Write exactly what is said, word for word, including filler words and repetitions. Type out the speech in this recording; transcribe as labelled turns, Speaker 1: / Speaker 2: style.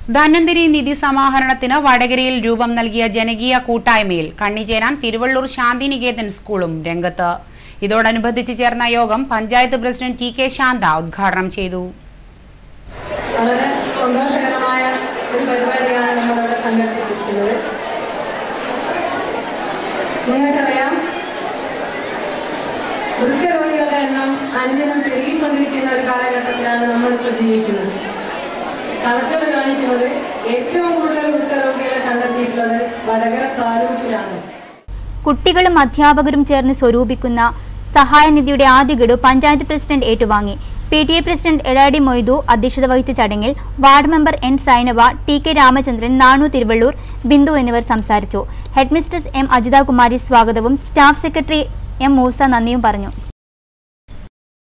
Speaker 1: ധന്വന്തരി നിധി സമാഹരണത്തിന് വടകരയിൽ രൂപം നൽകിയ ജനകീയ കൂട്ടായ്മയിൽ കണ്ണിചേരാൻ തിരുവള്ളൂർ ശാന്തിനികേതൻ സ്കൂളും രംഗത്ത്. ഇതോടനുബന്ധിച്ച് ചേർന്ന യോഗം panchayat president T K Shantha ഉദ്ഘാടനം ചെയ്തു.
Speaker 2: വളരെ സന്തോഷകരമായ ഒരു പരിപാടിയാണ് നമ്മളിവിടെ സംഘടിപ്പിച്ചിരിക്കുന്നത്. നിങ്ങൾക്കറിയാം, വൃക്കരോഗികളുടെ എണ്ണം അനുദിനം പെരുകിക്കൊണ്ടിരിക്കുന്ന ഒരു കാലഘട്ടത്തിലാണ് നമ്മളിപ്പോൾ ജീവിക്കുന്നത്. കണക്കുകൾ കാണിക്കുന്നത് ഏറ്റവും കൂടുതൽ വൃക്കരോഗികളെ കണ്ടെത്തിയിട്ടുള്ളത് വടകര താലൂക്കിലാണ്.
Speaker 3: കുട്ടികളും അധ്യാപകരും ചേർന്ന് സ്വരൂപിക്കുന്ന സഹായനിധിയുടെ ആദ്യ ഗഡു പഞ്ചായത്ത് പ്രസിഡന്റ് ഏറ്റുവാങ്ങി. P T A president Edati Moidu അധ്യക്ഷത വഹിച്ച ചടങ്ങിൽ ward member N Sainava, T K Ramachandran, Nanu Thiruvallur, Bindu എന്നിവർ സംസാരിച്ചു. ഹെഡ്മിസ്ട്രസ് എം അജിതാകുമാരി സ്വാഗതവും സ്റ്റാഫ് സെക്രട്ടറി എം മൂസ നന്ദിയും പറഞ്ഞു.